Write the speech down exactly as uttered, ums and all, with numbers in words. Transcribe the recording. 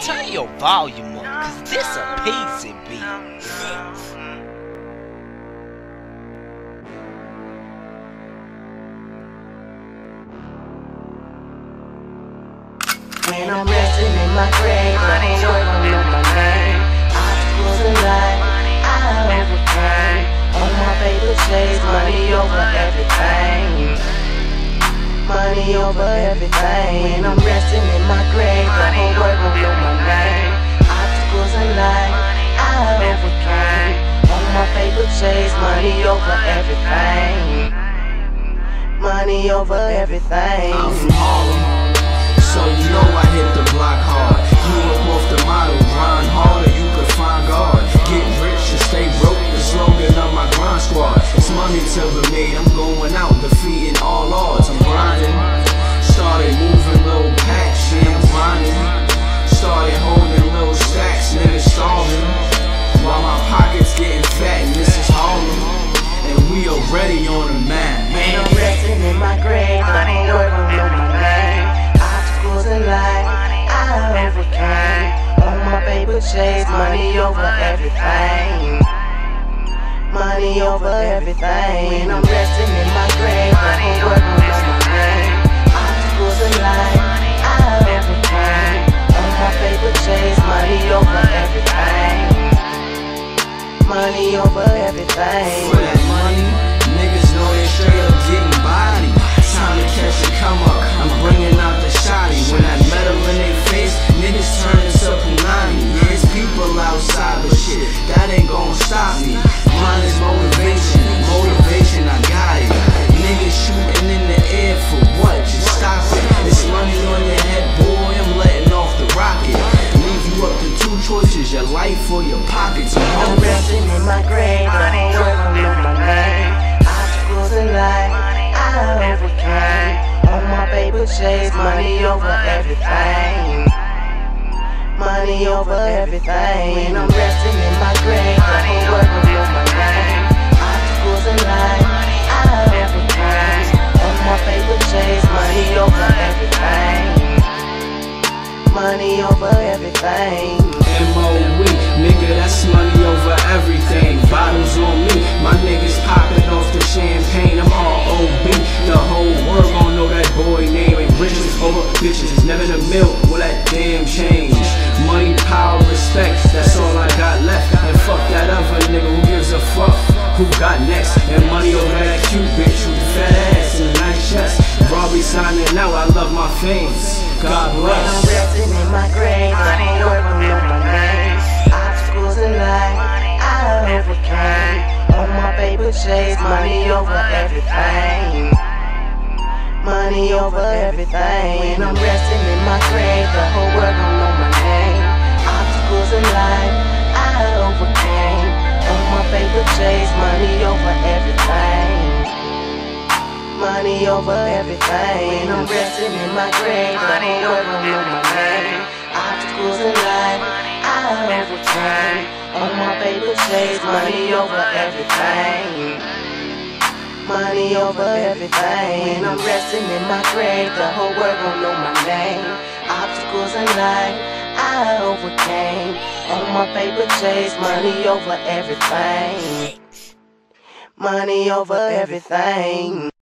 turn your volume up, cause this a pacing beat. When I'm resting in my grave, I ain't working on my name. Obstacles in life, I overcame. On my paper chase, money over everything. Money over everything. When I'm resting in my grave, I ain't working on my name. Obstacles in life, I overcame. On my paper chase, money over everything. Money over everything. I'm from Harlem, so you know I hit the block hard. You up off the model, grind harder, you could find God. Get rich and stay broke, the slogan of my grind squad. It's money to be made, I'm going out, defeating all odds. I'm grinding, started moving little packs, yeah, I'm grinding. Started holding little stacks, niggas starving. While my pockets getting fat, and this is Harlem, and we already on the map. Man, I'm resting in my grave, I ain't working on my name. Obstacles in life, I overcame. On my paper chase, money over everything. Money over everything. When I'm resting in my grave, I ain't working on my name. Obstacles in life, I overcame. On my paper chase, money over everything. Money over everything. For that money, niggas know they straight up getting body. Time to catch a come up, I'm bringing out the shotty. When that metal in they face, niggas turn into Punani. Yeah, it's people outside, but shit, that ain't gon' stop me. Mine is motivation, motivation, I got it. Niggas shooting in the air for what? Just stop it. It's money on your head, boy, I'm letting off the rocket. Leave you up to two choices, your life or your pockets. I'm resting in my grave, I ain't working on my name. Obstacles in life, I overcame. On my paper chase, money over everything. Money over everything. When I'm resting in my grave, I ain't working on my name. Obstacles in life, I overcame. On my paper chase, money over everything. Money over everything. M O E, nigga, that's money over everything. Bottles on me, my niggas popping off the champagne. I'm R O B, the whole world gon' know that boy name. Ain't riches over bitches, never the milk, will that damn change. Money, power, respect, that's all I got left. And fuck that other nigga, who gives a fuck? Who got next? And money over that cute bitch with the fat ass and the nice chest. Robbie signing out, I love my fans. God bless. I'm resting in my grave, I ain't working on my name. Obstacles in life, I overcame. On my paper chase, money over everything. Money over everything. When I'm resting in my grave, the whole world gon' know my name. Obstacles in life, I overcame. On my paper chase, money over everything. Money over everything. When I'm resting in my grave, the whole world gon' know my name. Obstacles in life, I overcame. On my paper chase, money over everything. Money over everything. When I'm resting in my grave, the whole world gon' know my name. Obstacles in life, I overcame. On my paper chase, money over everything. Money over everything.